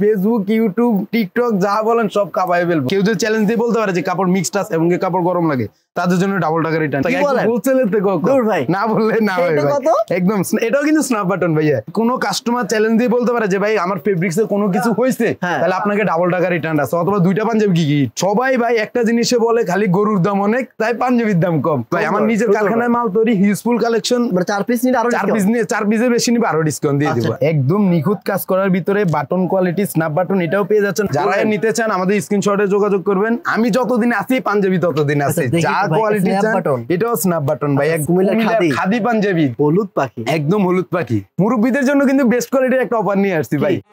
Facebook, YouTube, TikTok যা বলেন সব কাঁপায় ফেলবো। কেউ যদি চ্যালেঞ্জ দিয়ে বলতে পারে যে কাপড় মিক্সড আছে এবং কাপড় গরম লাগে, তাদের জন্য ডাবল টাকা রিটার্ন। না বললে না ভাই, একদম। এটাও কিন্তু স্ন্যাপ বাটন ভাইয়া। কোনো কাস্টমার চ্যালেঞ্জ দিয়ে বলতে পারে যে ভাই আমার ফেব্রিক্স এর কোনো কিছু হয়েছে, তাহলে আপনাকে ডাবল টাকা রিটার্ন আছে, অথবা দুইটা পাঞ্জাবি কি। সবাই ভাই একটা জিনিসে বলে খালি গরুর দাম অনেক, তাই পাঞ্জাবির দাম কম। ভাই আমার নিজের কারখানায় মাল তৈরি, হিউজফুল কালেকশন। 4 পিস নিলে আরো 4 পিসের বেশি নিবে আরো ডিসকাউন্ট দিয়ে দিব। একদম নিখুঁত কাজ করার ভিতরে বাটন কোয়ালিটি, স্ন্যাপ বাটন এটাও পেয়ে যাচ্ছেন। যারা নিতে চান আমাদের স্ক্রিনশটে যোগাযোগ করবেন। আমি যতদিন আছি পাঞ্জাবি ততদিন আছে। যা কোয়ালিটি চান এটাও স্ন্যাপ বাটন ভাই। খাদি পাঞ্জাবি, হলুদ পাখি, একদম হলুদ পাখি। মুরব্বীদের জন্য কিন্তু বেস্ট কোয়ালিটির একটা অফার নিয়ে আসছি ভাই।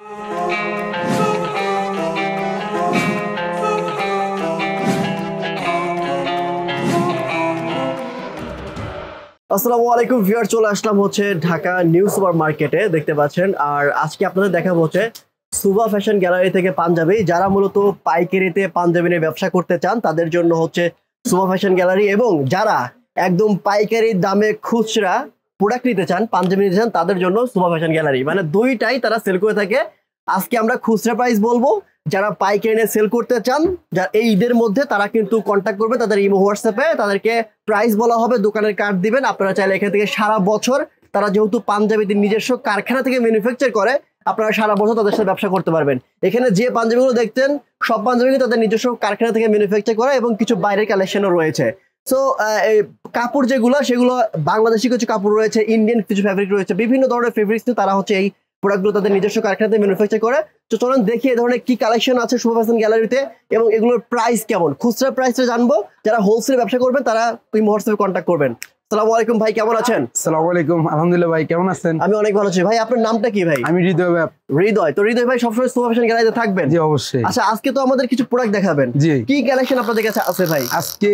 আসসালামু আলাইকুম ভিউয়ার, চলে আসলাম হচ্ছে ঢাকা নিউ সুপার মার্কেটে, দেখতে পাচ্ছেন। আর আজকে আপনাদের দেখাবো হচ্ছে সুভা ফ্যাশন গ্যালারি থেকে পাঞ্জাবি। যারা মূলত পাইকারিতে পাঞ্জাবি নিয়ে ব্যবসা করতে চান তাদের জন্য হচ্ছে সুভা ফ্যাশন গ্যালারি, এবং যারা একদম পাইকারি দামে খুচরা প্রোডাক্ট নিতে চান, পাঞ্জাবি নিতে চান, তাদের জন্য সুভা ফ্যাশন গ্যালারি। মানে দুইটাই তারা সেল করে থাকে। আজকে আমরা খুচরা প্রাইস বলবো, যারা পাইকারি নিয়ে সেল করতে চান যারা এই ঈদের মধ্যে, তারা কিন্তু কন্ট্যাক্ট করবে তাদের ইমো হোয়াটসঅ্যাপে, তাদেরকে প্রাইস বলা হবে, দোকানের কার্ড দিবেন। আপনারা চাইলে এখান থেকে সারা বছর, তারা যেহেতু পাঞ্জাবিদের নিজস্ব কারখানা থেকে ম্যানুফ্যাকচার করে, আপনারা সারা বছর তাদের সাথে ব্যবসা করতে পারবেন। এখানে যে পাঞ্জাবিগুলো দেখছেন সব পাঞ্জাবি তাদের নিজস্ব কারখানা থেকে ম্যানুফ্যাকচার করে, এবং কিছু বাইরের কালেকশনও রয়েছে। সো কাপড় যেগুলো, সেগুলো বাংলাদেশি কিছু কাপড় রয়েছে, ইন্ডিয়ান কিছু ফ্যাব্রিক রয়েছে, বিভিন্ন ধরনের ফেব্রিক্স তারা হচ্ছে এই প্রোডাক্টগুলো তাদের নিজস্ব কারখানাতে ম্যানুফ্যাকচার করে। তো চলুন দেখি এই ধরনের কি কালেকশন আছে সুভা ফ্যাশন গ্যালারিতে, এবং এগুলোর প্রাইস কেমন। খুচরা প্রাইসটা জানবো, যারা হোলসেল ব্যবসা করবেন তারা ওই হোয়াটসঅ্যাপে কন্ট্যাক্ট করবেন। আসসালামু আলাইকুম ভাই, কেমন আছেন? আসসালামু আলাইকুম, আলহামদুলিল্লাহ ভাই, কেমন আছেন? আমি অনেক ভালো আছি ভাই। আপনার নামটা কি ভাই? আমি হৃদয় ভাই। হৃদয়। তো হৃদয় ভাই সবসময় সুভা ফ্যাশন গ্যালারিতে থাকবেন? জি অবশ্যই। আচ্ছা, আজকে তো আমাদের কিছু প্রোডাক্ট দেখাবেন। জি, কি কালেকশন আপনাদের কাছে আছে ভাই? আজকে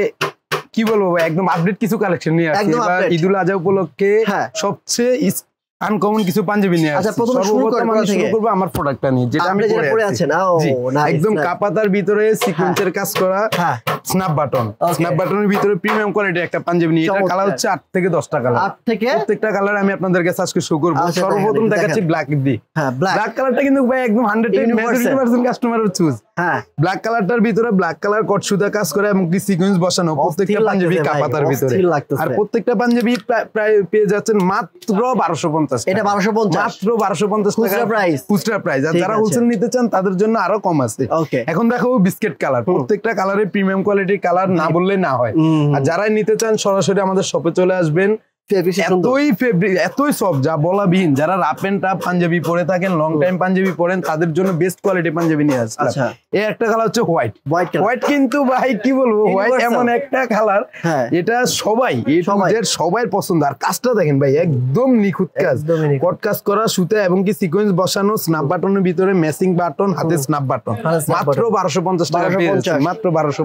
কি বলবো ভাই, একদম আপডেট কিছু কালেকশন নিয়ে আসছি। এবার ঈদুল আজহা উপলক্ষে সবচেয়ে আনকমন কিছু পাঞ্জাবি নিয়ে আসছি। আচ্ছা, প্রথমে শুরু করব আমার প্রোডাক্টটা নিয়ে, যেটা আমি পরে আছি। একদম কাপাতার ভিতরে সিকোয়েন্সের কাজ করা স্ন্যাপ বাটন। স্ন্যাপ বাটনের ভিতরে প্রিমিয়াম কোয়ালিটি একটা পাঞ্জাবি নিয়ে, এটা কালার হচ্ছে 8 থেকে 10টা কালার। 8 থেকে প্রত্যেকটা কালার আমি আপনাদেরকে আজকে শো করব। সর্বপ্রথম দেখাচ্ছি ব্ল্যাক দি। হ্যাঁ, ব্ল্যাক কালারটা কিন্তু ভাই একদম 100% কাস্টমারের চুজ। হ্যাঁ, ব্ল্যাক কালারটার ভিতরে ব্ল্যাক কালার কট সুতা কাজ করা এবং কি সিকোয়েন্স বসানো প্রত্যেকটা পাঞ্জাবি কাপাতার ভিতরে। আর প্রত্যেকটা পাঞ্জাবি প্রায় পেয়ে যাচ্ছেন মাত্র 1250। এটা 1250, মাত্র 1250 টাকা প্রাইস, খুচরা প্রাইস। আর যারা হোলসেল নিতে চান তাদের জন্য আরো কম আছে। এখন দেখো বিস্কিট কালার, প্রত্যেকটা কালারে প্রিমিয়াম কোয়ালিটির কালার, না বললে না হয়। আর যারা নিতে চান সরাসরি আমাদের শপে চলে আসবেন। এতই ফেব্রিক, এতই সফট, যা বলাবিহীন। যারা রাফ এন্ড টাফ পাঞ্জাবি পরে থাকেন, লং টাইম পাঞ্জাবি পরেন, তাদের জন্য বেস্ট কোয়ালিটি পাঞ্জাবি নিয়ে আসলাম। এই একটা কালার হচ্ছে হোয়াইট। হোয়াইট কিন্তু ভাই কি বলবো, হোয়াইট এমন একটা কালার, এটা সবাই সবাই পছন্দ। আর কাজটা দেখেন ভাই, একদম নিখুঁত কাজ, কট কাজ করা সুতা এবং কি সিকোয়েন্স বসানো, স্ন্যাপ বাটনের ভিতরে ম্যাচিং বাটন, হাতে স্ন্যাপ বাটন। মাত্র 1250 টাকা পেয়েছে, মাত্র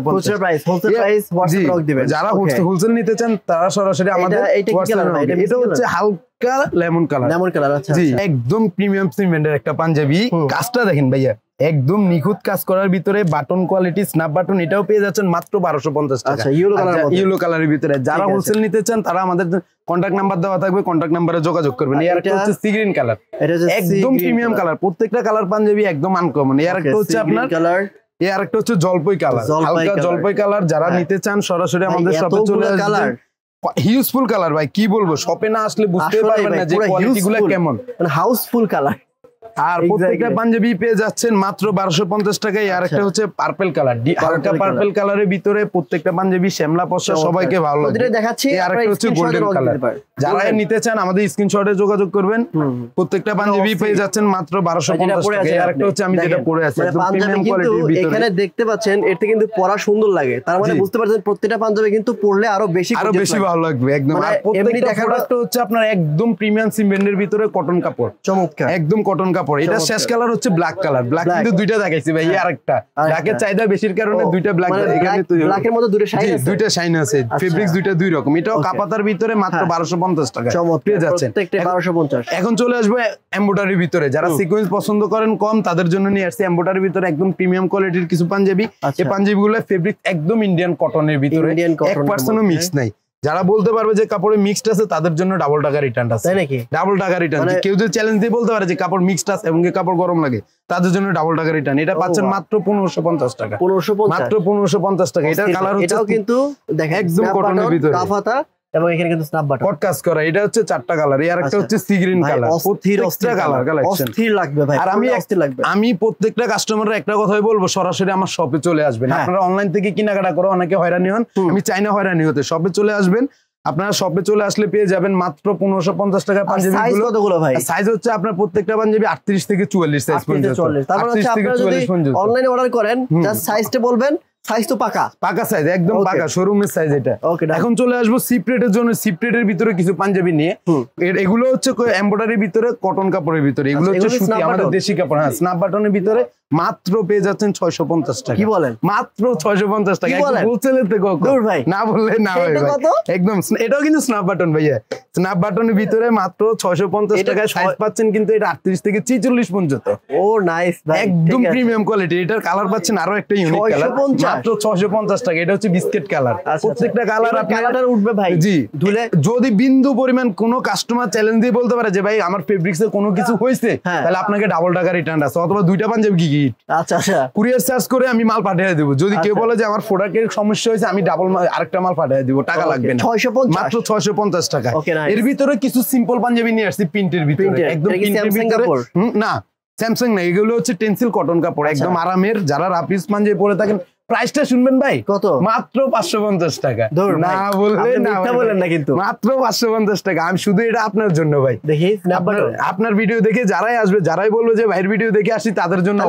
1250। যারা হোলসেল নিতে চান তারা সরাসরি আমাদের, এটা হচ্ছে হালকা লেমন কালার। জি, একদম প্রিমিয়াম সিমেন্টের একটা পাঞ্জাবি। কাজটা দেখেন ভাইয়া, একদম নিখুঁত কাজ করার ভিতরে বাটন কোয়ালিটি, স্ন্যাপ বাটন এটাও পেয়ে যাচ্ছেন মাত্র 1250 টাকা। ইয়েলো কালারের ভিতরে। যারা হোলসেল নিতে চান তারা আমাদের কন্টাক্ট নাম্বার দেওয়া থাকবে, কন্টাক্ট নাম্বারে যোগাযোগ করবেন। এর একটা হচ্ছে সি গ্রিন কালার, একদম প্রিমিয়াম কালার। প্রত্যেকটা কালার পাঞ্জাবি একদম আনকমন। এর একটা হচ্ছে আপনার আর একটা হচ্ছে জলপাই কালার, হালকা জলপাই কালার। যারা নিতে চান সরাসরি আমাদের শপে চলে আসবেন। হিউজফুল কালার ভাই, কি বলবো, শপে না আসলে বুঝতে পারবেন না যে কোয়ালিটি গুলো কেমন। Housefull colour. আর প্রত্যেকটা পাঞ্জাবি পেয়ে যাচ্ছেন মাত্র 1250 টাকায়। আর একটা হচ্ছে পার্পল কালার, হালকা পার্পল কালারের ভিতরে প্রত্যেকটা পাঞ্জাবি শ্যামলা পশা, সবাইকে ভালো লাগে। দেখাচ্ছি আর একটা হচ্ছে গোল্ডেন কালার। যারা নিতে চান আমাদের স্ক্রিনশটে যোগাযোগ করবেন। প্রত্যেকটা পাঞ্জাবি পেয়ে যাচ্ছেন মাত্র 1250 টাকায়। আর একটা হচ্ছে আমি যেটা পরে আছি, একদম প্রিমিয়াম কোয়ালিটির ভিতরে। এখানে দেখতে পাচ্ছেন এটা কিন্তু পরা সুন্দর লাগে, তার মানে বুঝতে পারছেন প্রত্যেকটা পাঞ্জাবি কিন্তু পরলে আরো বেশি ভালো লাগবে একদম। আর প্রত্যেকটা প্রোডাক্ট হচ্ছে আপনার একদম প্রিমিয়াম সিমেন্টের ভিতরে কটন কাপড়, চমৎকার একদম কটন কাপড়। এটা শেষ কালার হচ্ছে ব্ল্যাক কালার। ব্ল্যাক কিন্তু দুইটা দেখাইছি ভাই, আরেকটা ব্ল্যাকের চাহিদা বেশির কারণে দুইটা ব্ল্যাক। এখানে ব্ল্যাকের মধ্যে দুইটা শাইন আছে, ফেব্রিক্স দুইটা দুই রকম। এটাও কাপাতার ভিতরে মাত্র 1250 টাকা পেয়ে যাচ্ছে। এখন চলে আসবো এমব্রয়ডারির ভিতরে। যারা সিকোয়েন্স পছন্দ করেন কম, তাদের জন্য নিয়ে আসছি এমব্রয়ডারির ভিতরে একদম প্রিমিয়াম কোয়ালিটির কিছু পাঞ্জাবি। এই পাঞ্জাবিগুলো ফেব্রিক একদম ইন্ডিয়ান কটনের ভিতরে, 1% মিক্স নাই। যারা বলতে পারবে যে কাপড়ে মিক্সড আছে তাদের জন্য ডাবল টাকা রিটার্ন আছে। তাই নাকি? ডাবল টাকা রিটার্ন। কেউ যদি চ্যালেঞ্জ দিয়ে বলতে পারে যে কাপড় মিক্সড আছে এবং কাপড় গরম লাগে তাদের জন্য ডাবল টাকা রিটার্ন। এটা পাচ্ছেন মাত্র 1550 টাকা। 1550 মাত্র 1550 টাকা। এটার কালার হচ্ছে এটাও কিন্তু দেখেন একদম কটনের ভিতরে কাফাতা এবং এখানে কিন্তু স্ন্যাপ বাটন কট কাজ করা। এটা হচ্ছে 4টা কালার। আর একটা হচ্ছে সি গ্রিন কালার। অস্থির কালার কালেকশন। অস্থির লাগবে ভাই। আর আমি প্রত্যেকটা কাস্টমারের একটা কথাই বলবো, সরাসরি আমার শপে চলে আসবেন। আপনারা অনলাইন থেকে কেনাকাটা করে অনেকে হয়রানি হন, আমি চাই না হয়রানি হতে। শপে চলে আসবেন, আপনারা শপে চলে আসলে পেয়ে যাবেন মাত্র 1550 টাকা পাঞ্জাবি। সাইজ কতগুলো ভাই? সাইজ হচ্ছে আপনার প্রত্যেকটা পাঞ্জাবি 38 থেকে 44 সাইজ পর্যন্ত। তারপর হচ্ছে আপনারা যদি অনলাইনে অর্ডার করেন জাস্ট সাইজটা বলবেন, সাইজ তো পাকা সাইজ, একদম পাকা শোরুমের সাইজ এটা। এখন চলে আসবো সিপ্রেটের জন্য। সিপ্রেটের ভিতরে কিছু পাঞ্জাবি নিয়ে, এগুলো হচ্ছে এমব্রয়ডারির ভিতরে, কটন কাপড়ের ভিতরে, এগুলো হচ্ছে সুতি আমাদের দেশি কাপড়। হ্যাঁ, স্ন্যাপ বাটনের ভিতরে মাত্র পেয়ে যাচ্ছেন 650 টাকা। কি বলেন? মাত্র 650 টাকা। হোলসেলের থেকে ভাই না বললে না ভাই, একদম। এটাও কিন্তু স্ন্যাপ বাটন ভাইয়া। স্ন্যাপ বাটনের ভিতরে মাত্র 650 টাকায় সাইজ পাচ্ছেন, কিন্তু এটা 38 থেকে 46 পর্যন্ত। ও নাইস ভাই, একদম প্রিমিয়াম কোয়ালিটি। এটার কালার পাচ্ছেন আরো একটা ইউনিক কালার, মাত্র 650 টাকা। এটা হচ্ছে বিস্কিট কালার। প্রত্যেকটা কালার আপনার উঠবে ভাই জি ধুলে। যদি বিন্দু পরিমাণ কোনো কাস্টমার চ্যালেঞ্জ দিয়ে বলতে পারে যে ভাই আমার ফেব্রিক্সে কোনো কিছু হয়েছে, তাহলে আপনাকে ডাবল টাকা রিটার্ন আছে, অথবা দুইটা পাঞ্জাবি কি আচ্ছা আচ্ছা কুরিয়ার চার্জ করে আমি মাল পাঠিয়ে দেবো। যদি কেউ বলে যে আমার প্রোডাক্টের সমস্যা হয়েছে, আমি ডাবল আরেকটা মাল পাঠিয়ে দিব, টাকা লাগবে না। 650 মাত্র 650 টাকা। এর ভিতরে কিছু সিম্পল পাঞ্জাবি নিয়ে আসছি প্রিন্টের ভিতরে, একদম প্রিন্টের ভিতরে। না স্যামসাং না, এগুলো হচ্ছে টেন্সিল কটন কাপড়, একদম আরামের। যারা রাফিস পাঞ্জাবি পরে থাকেন, প্রাইসটা শুনবেন ভাই কত? মাত্র 550 টাকা। না বললে না বলেন না, কিন্তু মাত্র 550 টাকা। আমি শুধু এটা আপনার জন্য ভাই, দেখি আপনার ভিডিও দেখে যারাই আসবে, যারাই বলবে যে ভাইয়ের ভিডিও দেখে আসি, তাদের জন্য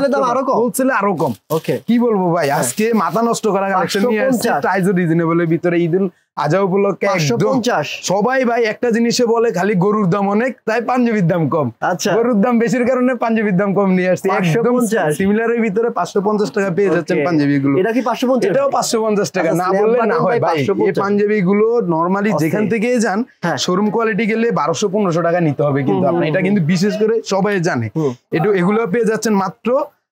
হোলসেলে আরো কম। ওকে, কি বলবো ভাই, আজকে মাথা নষ্ট করা কালেকশন নিয়ে আসছি প্রাইসও রিজনেবলের ভিতরে। ঈদুল আজহা উপলক্ষে একদম সবাই ভাই একটা জিনিসে বলে খালি গরুর দাম অনেক, তাই পাঞ্জাবির দাম কম। আচ্ছা, গরুর দাম বেশির কারণে পাঞ্জাবির দাম কম নিয়ে আসছি। একদম সিমিলারের ভিতরে 550 টাকা পেয়ে যাচ্ছেন পাঞ্জাবি গুলো। এটা কি 550? এটাও 550 টাকা। না বললে না হয় ভাই। এই পাঞ্জাবি গুলো নরমালি যেখান থেকে যান শোরুম কোয়ালিটি গেলে 1200-1500 টাকা নিতে হবে, কিন্তু আপনি এটা কিন্তু বিশেষ করে সবাই জানে। এগুলো পেয়ে যাচ্ছেন মাত্র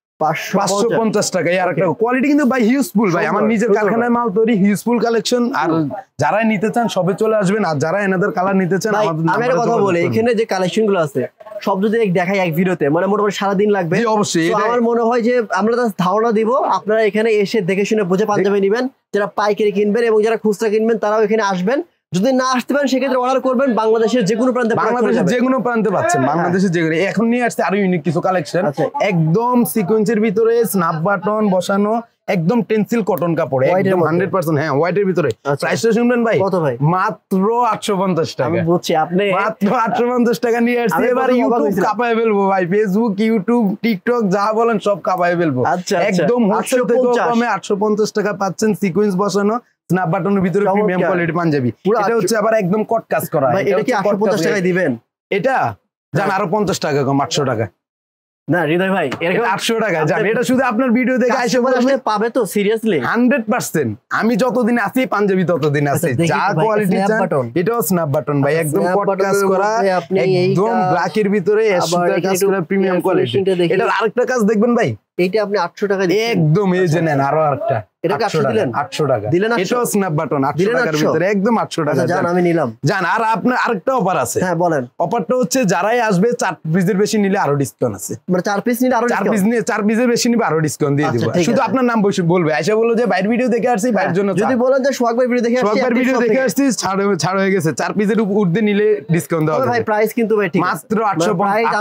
550 টাকা। আর একটা কোয়ালিটি কিন্তু ভাই হিউজফুল ভাই, আমার নিজের কারখানায় মাল তৈরি, হিউজফুল কালেকশন। আর যারা নিতে চান সবে চলে আসবেন, আর যারা এনাদের কালার নিতে চান আমি একটা কথা বলি, এখানে যে কালেকশন গুলো আছে সব যদি দেখাই এক ভিডিওতে, মানে মোটামুটি সারাদিন লাগবে। অবশ্যই আমার মনে হয় যে আমরা ধারণা দিব, আপনারা এখানে এসে দেখে শুনে বুঝে পাঞ্জাবি নেবেন। যারা পাইকারি কিনবেন এবং যারা খুচরা কিনবেন তারাও এখানে আসবেন। যদি না আসতে পারেন সেক্ষেত্রে অর্ডার করবেন, বাংলাদেশের যে কোনো প্রান্তে, বাংলাদেশের যে কোনো প্রান্তে পাচ্ছেন। বাংলাদেশের যে এখন নিয়ে আসছে আরো ইউনিক কিছু কালেকশন, একদম সিকোয়েন্সের ভিতরে স্ন্যাপ বাটন বসানো, একদম টেন্সিল কটন কাপড়, একদম 100%। হ্যাঁ, হোয়াইটের ভিতরে। প্রাইসটা শুনবেন ভাই কত ভাই? মাত্র 850 টাকা। আমি বলছি আপনি মাত্র 850 টাকা নিয়ে আসছে। এবার ইউটিউব কাঁপায় ফেলবো ভাই, ফেসবুক, ইউটিউব, টিকটক যা বলেন সব কাঁপায় ফেলবো। একদম হোলসেল থেকে কমে 850 টাকা পাচ্ছেন, সিকোয়েন্স বসানো, স্ন্যাপ বাটনের ভিতরে প্রিমিয়াম কোয়ালিটি পাঞ্জাবি। এটা হচ্ছে আবার একদম কট কাজ করা। এটা কি 850 টাকায় দিবেন? এটা জান আরো 50 টাকা কম, 800 টাকা। না হৃদয় ভাই, এটা 800 টাকা জান। এটা শুধু আপনার ভিডিও দেখে এসে বললে পাবে তো? সিরিয়াসলি 100%। আমি যতদিন আছি পাঞ্জাবি ততদিন আছি। যা কোয়ালিটি চান, এটাও স্ন্যাপ বাটন ভাই, একদম কট কাজ করা, একদম ব্ল্যাকের ভিতরে এসে কাজ করা, প্রিমিয়াম কোয়ালিটি। এটা আরেকটা কাজ দেখবেন ভাই, এইটা আপনি 800 টাকা একদম এই যে নেন আরো আরেকটা। এটা 800 টাকা দিলেন। এটাও স্ন্যাপ বাটন 800 টাকার ভিতরে, একদম 800 টাকা। জান আমি নিলাম। জান আর আপনার আরেকটা অফার আছে। হ্যাঁ বলেন। অফারটা হচ্ছে যারাই আসবে 4 পিসের বেশি নিলে আরো ডিসকাউন্ট আছে। মানে 4 পিস নিলে আরো 4 পিসের বেশি নিবে আরো ডিসকাউন্ট দিয়ে দিব। শুধু আপনার নাম বলবে, আয়শা বললো যে বাইরের ভিডিও দেখে আসছি, বাইরের জন্য। যদি বলেন যে সোহাগ ভাই ভিডিও দেখে আসছি, সোহাগ ভাই ভিডিও দেখে আসছি, ছাড় হয়ে গেছে। 4 পিসের উপরে নিলে ডিসকাউন্ট দেওয়া হবে। ভাই প্রাইস কিন্তু ভাই ঠিক মাত্র 800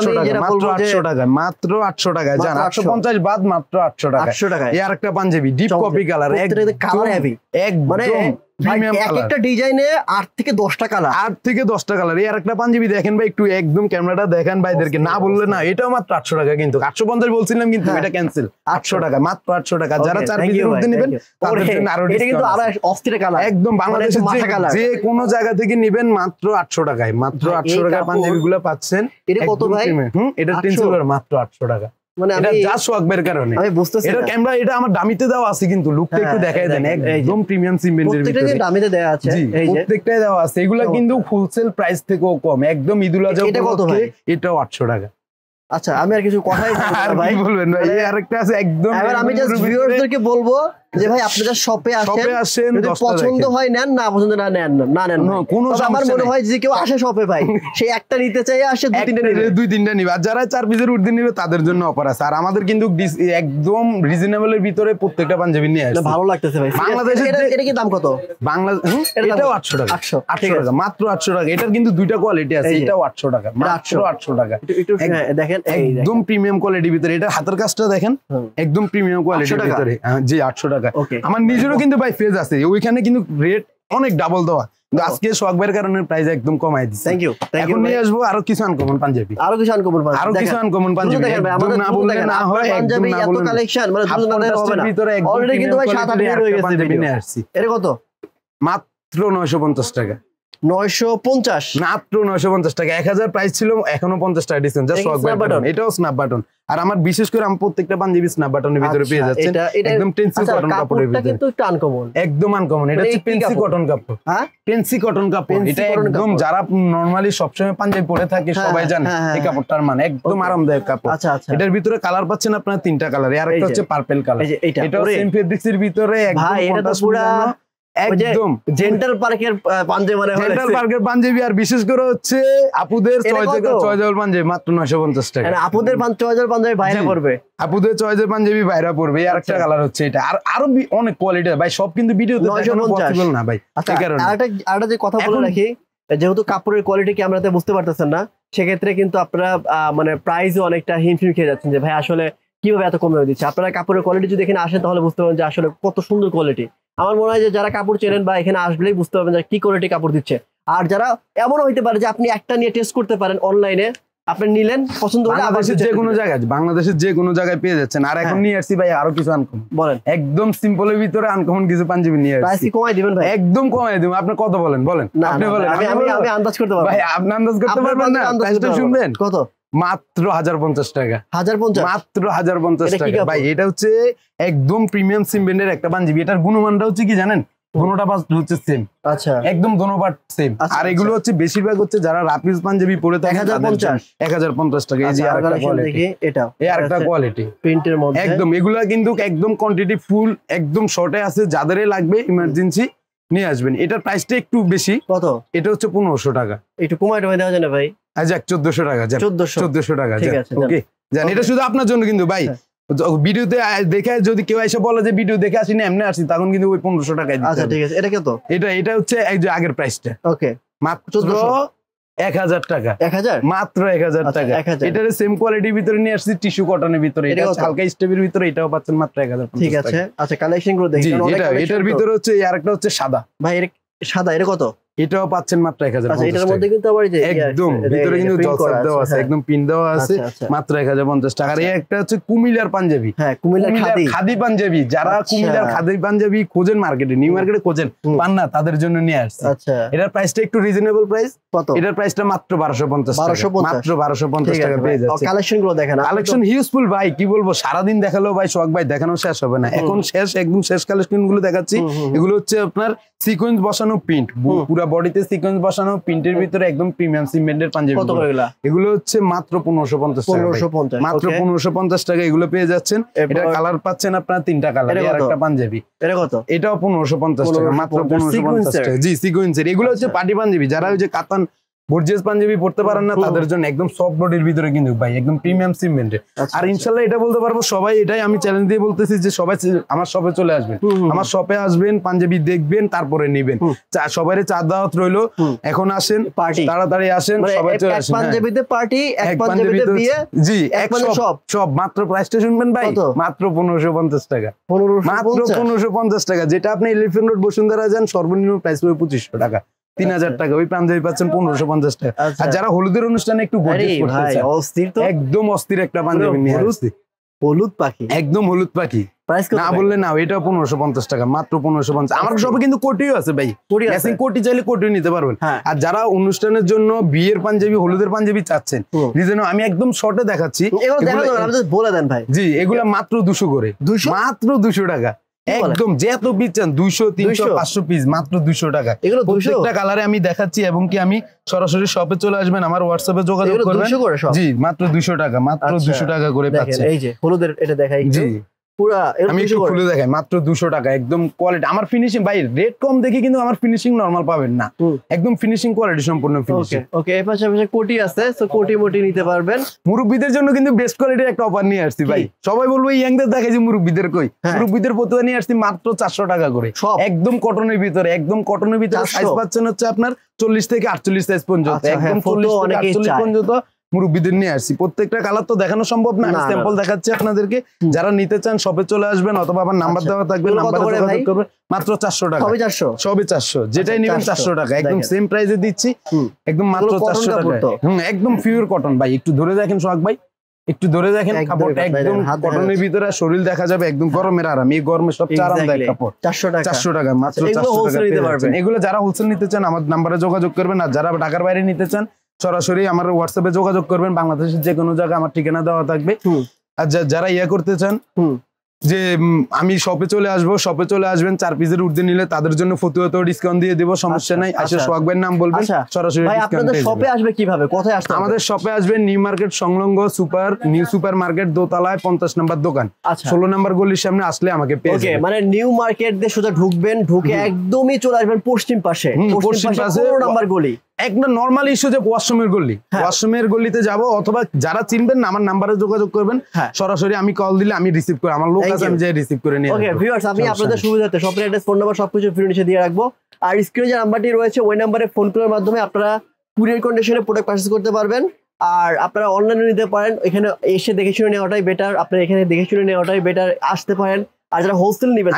টাকা, মাত্র 800 টাকা। জান 850 বাদ, মাত্র 800 টাকা। এই আরেকটা panjabi deep coffee colour, colour heavy, মানে একটা ডিজাইনে 8 থেকে 10টা কালার, 8 থেকে 10টা কালার। এই আরেকটা পাঞ্জাবি দেখেন ভাই, একটু একদম ক্যামেরাটা দেখেন ভাইদেরকে, না বললে না। এটাও মাত্র 800 টাকা, কিন্তু 850 বলছিলাম, কিন্তু এটা ক্যান্সেল। 800 টাকা, মাত্র 800 টাকা। যারা 4 পিসের মধ্যে নেবেন তাদের জন্য আরো ডিসকাউন্ট। এটা কিন্তু আরো অস্থির কালার, একদম বাংলাদেশের যে কোনো জায়গা থেকে নেবেন মাত্র 800 টাকায়। মাত্র 800 টাকায় পাঞ্জাবিগুলো পাচ্ছেন। এটা কত ভাই? এটা টেন্সিলের মাত্র 800 টাকা। মানে এটা যা সোয়াগের কারণে আমি বুঝতেছি। এটা ক্যামেরা, এটা আমার দামিতে দেওয়া আছে, কিন্তু লুকটা একটু দেখাই দেন। একদম প্রিমিয়াম সিমেন্টের ভিতরে প্রত্যেকটা দামিতে দেওয়া আছে, এই যে প্রত্যেকটাই দেওয়া আছে। এগুলা কিন্তু হোলসেল প্রাইস থেকেও কম, একদম ঈদুল আজহা। এটা কত ভাই? এটাও 800 টাকা। আচ্ছা আমি আর কিছু কথাই বলবো ভাই, বলবেন ভাই। এই আরেকটা আছে একদম। এবার আমি জাস্ট ভিউয়ারদেরকে বলবো যে ভাই আপনারা শপে আসেন, যদি পছন্দ হয় নেন, না পছন্দ না নেন না নেন। কোনো আমার মনে হয় যে কেউ আসে শপে ভাই সে একটা নিতে চাই আসে দুই তিনটা নিবে, আর যারা 4 পিসের উর্দি নিবে তাদের জন্য অফার আছে। আর আমাদের কিন্তু একদম রিজনেবলের ভিতরে প্রত্যেকটা পাঞ্জাবি নিয়ে আসছে। ভালো লাগতেছে ভাই। বাংলাদেশে এটা কি দাম কত? এটাও 800 টাকা। 800 টাকা, মাত্র 800 টাকা। এটার কিন্তু দুইটা কোয়ালিটি আছে, এটাও 800 টাকা, মাত্র 800 টাকা। দেখেন একদম প্রিমিয়াম কোয়ালিটির ভিতরে। এটা হাতের কাজটা দেখেন, একদম প্রিমিয়াম কোয়ালিটির ভিতরে। জি 800 টাকা। আমার নিজেরও কিন্তু ভাই ফেজ আছে, ওইখানে কিন্তু রেট অনেক ডাবল দেওয়া, কিন্তু আজকে শখ ভাইয়ের কারণে প্রাইস একদম কমাই দিচ্ছি। Thank you. এখন নিয়ে আসবো আরো কিছু আনকমন পাঞ্জাবি, আরো কিছু আনকমন পাঞ্জাবি। আমাদের না বললে না হয়, পাঞ্জাবি এত কালেকশন মানে দুজনের হবে না। অলরেডি কিন্তু ভাই 7-8 মিনিট হয়ে গেছে পাঞ্জাবি নিয়ে আসছি। এটা কত? মাত্র 950 টাকা। 950 মাত্র 950 টাকা। 1000 প্রাইস ছিল, এখনো 50 টাকা ডিসকাউন্ট। জাস্ট শক বাটন, এটাও স্ন্যাপ বাটন। আর আমার বিশেষ করে আমি প্রত্যেকটা পাঞ্জাবি স্ন্যাপ বাটনের ভিতরে পেয়ে যাচ্ছেন, একদম পেন্সি কটন কাপড়ের ভিতরে। কিন্তু একটু আনকমন, একদম আনকমন। এটা হচ্ছে পেন্সি কটন কাপড়। হ্যাঁ, পেন্সি কটন কাপড়। এটা একদম যারা নরমালি সবসময় পাঞ্জাবি পরে থাকে সবাই জানে এই কাপড়টার মানে একদম আরামদায়ক কাপড়। এটার ভিতরে কালার পাচ্ছেন আপনারা 3টা কালার। আর একটা হচ্ছে পার্পল কালার। এটাও সেম ফেব্রিক্সের ভিতরে একদম। ভাই এটা তো পুরো একদম জেন্টাল পার্কের পাঞ্জাবি মানে জেন্টাল পার্কের পাঞ্জাবি। আর বিশেষ করে হচ্ছে আপুদের চয়েজেবল পাঞ্জাবি মাত্র 950 টাকা। মানে আপুদের চয়েজেবল পাঞ্জাবি বাইরে পড়বে, আপুদের চয়েজের পাঞ্জাবি বাইরে পড়বে। আর একটা কালার হচ্ছে এটা। আর আরো অনেক কোয়ালিটি ভাই, সব কিন্তু ভিডিওতে দেখানো পসিবল না ভাই। এই কারণে আরেকটা যে কথা বলে রাখি, যেহেতু কাপড়ের কোয়ালিটি ক্যামেরাতে বুঝতে পারতেছেন না, সেক্ষেত্রে কিন্তু আপনারা মানে প্রাইসও অনেকটা হিমশিম খেয়ে যাচ্ছেন যে ভাই আসলে কিভাবে এত কম দামে দিচ্ছে। আপনারা কাপড়ের কোয়ালিটি যদি এখানে আসেন তাহলে বুঝতে পারবেন যে আসলে কত সুন্দর কোয়ালিটি। আমার মনে হয় যে যারা কাপড় চেনেন বা এখানে আসলেই বুঝতে পারবেন যে কি কোয়ালিটি কাপড় দিচ্ছে। আর যারা এমনও হইতে পারে যে আপনি একটা নিয়ে টেস্ট করতে পারেন অনলাইনে, আপনি নিলেন পছন্দ হলে বাংলাদেশের যে কোনো জায়গায় পেয়ে যাচ্ছেন। আর এখন নিয়ে আসছি ভাই আরো কিছু আনকমন। বলেন, একদম সিম্পলের ভিতরে আনকমন কিছু পাঞ্জাবি নিয়ে আসছি। প্রাইস কমাই দিবেন ভাই? একদম কমাই দিব। আপনি কত বলেন? আপনি বলেন। আমি আন্দাজ করতে পারবো ভাই। আপনি আন্দাজ করতে পারবেন না? প্রাইসটা শুনবেন কত? মাত্র 1050 টাকা। 1050 মাত্র 1050 টাকা ভাই। এটা হচ্ছে একদম প্রিমিয়াম সিমবেন্ডের একটা পাঞ্জাবি। এটার গুণমানটা হচ্ছে কি জানেন? দুটোটা পার্ট হচ্ছে সেম। আচ্ছা, একদম দুটো পার্ট সেম। আর এগুলো হচ্ছে বেশিরভাগ হচ্ছে যারা রাফিজ পাঞ্জাবি পরে থাকে 1050 টাকা। এই যে আরেকটা কোয়ালিটি, এটাও এই আরেকটা কোয়ালিটি প্রিন্টের মধ্যে একদম। এগুলা কিন্তু একদম কোয়ান্টিটি ফুল, একদম শর্টে আছে। যাদেরই লাগবে ইমার্জেন্সি নিয়ে আসবেন। এটার প্রাইসটা একটু বেশি। কত? এটা হচ্ছে 1500 টাকা। একটু কমাই দেওয়া যায় না ভাই? আচ্ছা 1400 টাকা। 1400 টাকা। ঠিক আছে, ওকে জান। এটা শুধু আপনার জন্য কিন্তু ভাই। ভিডিওতে দেখে যদি কেউ এসে বলে যে ভিডিও দেখে আসি না এমনি আসি, তখন কিন্তু ওই 1500 টাকায় দিতে হবে। আচ্ছা ঠিক আছে। এটা কত? এটা হচ্ছে এই যে আগের প্রাইসটা। ওকে, মাত্র 1000 টাকা। 1000 মাত্র 1000 টাকা। এটার সেম কোয়ালিটির ভিতরে নিয়ে আসছি, টিস্যু কটনের ভিতরে। এটা হালকা স্টেপের ভিতরে, এটাও পাচ্ছেন মাত্র 1050 টাকা। ঠিক আছে। আচ্ছা কালেকশন গুলো দেখি। এটার ভিতরে হচ্ছে আরেকটা হচ্ছে সাদা ভাই। সাদা এটা কত? এটাও পাচ্ছেন মাত্র 1050 টাকা। আচ্ছা, এটার মধ্যে কিন্তু আবার যে একদম ভিতরে কিন্তু জলসাপ দেওয়া আছে, একদম পিন দেওয়া আছে, মাত্র 1050 টাকা। আর এই একটা হচ্ছে কুমিল্লার পাঞ্জাবি। হ্যাঁ, কুমিল্লার খাদি পাঞ্জাবি। যারা কুমিল্লার খাদি পাঞ্জাবি খোঁজেন মার্কেটে, নিউ মার্কেটে খোঁজেন, পান না, তাদের জন্য নিয়ে আসছে। আচ্ছা, এটার প্রাইসটা একটু রিজনেবল প্রাইস। কত? এটার প্রাইসটা মাত্র 1250 টাকা। মাত্র 1250 টাকা পেয়ে যাচ্ছে। কালেকশন গুলো দেখেন, কালেকশন হিউজফুল ভাই। কি বলবো, সারাদিন দেখালো ভাই শখ ভাই, দেখানো শেষ হবে না। এখন শেষ, একদম শেষ কালেকশন গুলো দেখাচ্ছি। এগুলো হচ্ছে আপনার সিকোয়েন্স বসানো প্রিন্ট, পুরো বডিতে সিকোয়েন্স বসানো প্রিন্টের ভিতরে একদম প্রিমিয়াম সিমেন্টের পাঞ্জাবি। এগুলো হচ্ছে মাত্র 1550 টাকা। মাত্র 1550 টাকা এগুলো পেয়ে যাচ্ছেন। এটা কালার পাচ্ছেন আপনারা 3টা কালার। আর একটা পাঞ্জাবি। এটা কত? এটাও 1550 টাকা। মাত্র 1550 টাকা। জি, সিকোয়েন্সের। এগুলো হচ্ছে পার্টি পাঞ্জাবি। যারা ওই যে কাতান গর্জিয়াস পাঞ্জাবি পড়তে পারেন না, তাদের জন্য একদম সফট বডির ভিতরে কিন্তু ভাই একদম প্রিমিয়াম সিমেন্টের। আর ইনশাআল্লাহ এটা বলতে পারবো সবাই, এটাই আমি চ্যালেঞ্জ দিয়ে বলতেছি যে সবাই আমার শপে চলে আসবেন। আমার শপে আসবেন, পাঞ্জাবি দেখবেন, তারপরে নেবেন। সবাইরে চা দাওয়াত রইলো। এখন আসেন, তাড়াতাড়ি আসেন, সবাই চলে আসেন। পাঞ্জাবিতে পার্টি, এক পাঞ্জাবিতে বিয়ে। জি, এক সব। মাত্র প্রাইসটা শুনবেন ভাই, মাত্র 1550 টাকা। মাত্র 1550 টাকা। যেটা আপনি এলিফ্যান্ট রোড বসুন্ধরা যান, সর্বনিম্ন প্রাইস হবে 2500 টাকা। 3000 টাকা। ওই পাঞ্জাবি পাচ্ছেন 1550 টাকা। আর যারা হলুদের অনুষ্ঠানে একটু গর্জিয়াস করতে চায়, অস্থির তো একদম অস্থির একটা পাঞ্জাবি নিয়ে আসছি। হলুদ পাখি, একদম হলুদ পাখি। প্রাইস না বললে না, এটাও 1550 টাকা। মাত্র 1550। আমার সবে কিন্তু কোটিও আছে ভাই। ম্যাচিং কোটি চাইলে কোটিও নিতে পারবেন। আর যারা অনুষ্ঠানের জন্য বিয়ের পাঞ্জাবি, হলুদের পাঞ্জাবি চাচ্ছেন, রিজেন আমি একদম শর্টে দেখাচ্ছি। বলে দেন ভাই। জি, এগুলো মাত্র 200 করে। মাত্র 200 টাকা। একদম যত পিস চান, 200, 300, 500 পিস, মাত্র 200 টাকা। এগুলো প্রত্যেকটা কালারে আমি দেখাচ্ছি, এবং কি আমি সরাসরি শপে চলে আসবেন, আমার হোয়াটসঅ্যাপে যোগাযোগ করবেন। জি, মাত্র 200 টাকা। মাত্র 200 টাকা করে পাচ্ছেন। এই যে হলুদের এটা দেখাই। জি, পুরা আমি একটু খুলে দেখাই, মাত্র 200 টাকা, একদম কোয়ালিটি। আমার ফিনিশিং ভাই রেট কম দেখি কিন্তু আমার ফিনিশিং নরমাল পাবেন না, একদম ফিনিশিং কোয়ালিটি সম্পূর্ণ ফিনিশিং। ওকে, এর পাশাপাশি কোটি আছে, সো কোটি মোটি নিতে পারবেন। মুরব্বিদের জন্য কিন্তু বেস্ট কোয়ালিটির একটা অফার নিয়ে আসছি ভাই। সবাই বলবো ইয়াংদের দেখাই যে মুরব্বিদের কই, মুরব্বিদের পতুয়া নিয়ে আসছি মাত্র 400 টাকা করে, একদম কটনের ভিতরে, একদম কটনের ভিতরে। সাইজ পাচ্ছেন হচ্ছে আপনার 40 থেকে 48 সাইজ পর্যন্ত, একদম 40 থেকে 48 পর্যন্ত মুরব্বিদের নিয়ে আসছি। প্রত্যেকটা কালার তো দেখানো সম্ভব না, আমি স্যাম্পল দেখাচ্ছি আপনাদেরকে। যারা নিতে চান শপে চলে আসবেন, অথবা আমার নাম্বার দেওয়া থাকবে, নাম্বারে যোগাযোগ করবেন। মাত্র 400 টাকা, সবই 400, যেটাই নেবেন 400 টাকা, একদম সেম প্রাইসে দিচ্ছি, একদম মাত্র 400 টাকা। একদম পিওর কটন ভাই, একটু ধরে দেখেন সোহাগ ভাই, একটু ধরে দেখেন কাপড়টা, একদম কটনের ভিতরে, শরীর দেখা যাবে, একদম গরমের আরাম। এই গরমে সবচেয়ে আরামদায়ক কাপড়। 400 টাকা, মাত্র 400 টাকা। এগুলো যারা হোলসেল নিতে চান আমার নাম্বারে যোগাযোগ করবেন, আর যারা ঢাকার বাইরে নিতে চান সরাসরি আমার হোয়াটসঅ্যাপে যোগাযোগ করবেন। বাংলাদেশের যে কোনো জায়গায় আমার ঠিকানা দেওয়া থাকবে। আর যারা ইয়া করতে চান যে আমি শপে চলে আসবো, শপে চলে আসবেন, 4 পিসের ঊর্ধ্বে নিলে তাদের জন্য ফতুয়াতেও ডিসকাউন্ট দিয়ে দেবো, সমস্যা নাই। আসে সোহাগ ভাইয়ের নাম বলবেন, সরাসরি ডিসকাউন্ট পেয়ে যাবেন। শপে আসবে কিভাবে, কোথায় আসতে হবে? আমাদের শপে আসবেন নিউ মার্কেট সংলগ্ন নিউ সুপার মার্কেট দোতলায় 50 নম্বর দোকান, 16 নম্বর গলির সামনে আসলে আমাকে পেয়ে যাবেন। মানে নিউ মার্কেট দিয়ে সোজা ঢুকবেন, ঢুকে একদমই চলে আসবেন পশ্চিম পাশে, পশ্চিম পাশে 16 নম্বর গলি। একটা নরমাল ইস্যু যে ওয়াশরুমের গলি, ওয়াশরুমের গলিতে যাব, অথবা যারা চিনবেন না আমার নাম্বারে যোগাযোগ করবেন, সরাসরি আমি কল দিলে আমি রিসিভ করে, আমার লোক আছে, আমি যাই রিসিভ করে নিয়ে। ওকে ভিউয়ার্স, আমি আপনাদের সুবিধার্থে শপের অ্যাড্রেস, ফোন নাম্বার সবকিছু ভিডিও নিচে দিয়ে রাখবো। আর স্ক্রিনে যে নাম্বারটি রয়েছে ওই নাম্বারে ফোন করার মাধ্যমে আপনারা কুরিয়ার কন্ডিশনে প্রোডাক্ট পারচেজ করতে পারবেন। আর আপনারা অনলাইনে নিতে পারেন, এখানে এসে দেখে শুনে নেওয়াটাই বেটার, আপনারা এখানে দেখে শুনে নেওয়াটাই বেটার, আসতে পারেন। আর যারা হোলসেল নেবেন,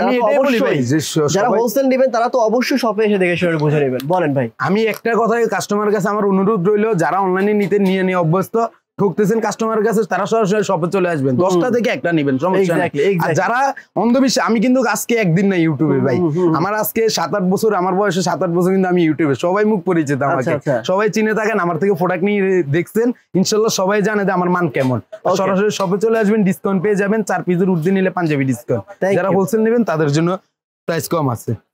যারা হোলসেল নেবেন তারা তো অবশ্যই শপে এসে দেখে শুনে বুঝে নেবেন। বলেন ভাই। আমি একটা কথাই কাস্টমারের কাছে আমার অনুরোধ রইল, যারা অনলাইনে নিতে নিয়ে অভ্যস্ত, ঠকতেছেন কাস্টমারের কাছে, তারা সরাসরি শপে চলে আসবেন, 10টা থেকে একটা নিবেন, সমস্যা নেই। আর যারা অন্ধবিশ্বাস, আমি কিন্তু আজকে একদিন না ইউটিউবে ভাই, আমার আজকে 7-8 বছর, আমার বয়সে 7-8 বছর কিন্তু আমি ইউটিউবে, সবাই মুখ পরিচিত আমাকে, সবাই চিনে থাকেন, আমার থেকে প্রোডাক্ট নিয়ে দেখছেন, ইনশাল্লাহ সবাই জানে যে আমার মান কেমন। সরাসরি শপে চলে আসবেন, ডিসকাউন্ট পেয়ে যাবেন, 4 পিসের ঊর্ধ্বে নিলে পাঞ্জাবি ডিসকাউন্ট। যারা হোলসেল নেবেন তাদের জন্য প্রাইস কম আছে।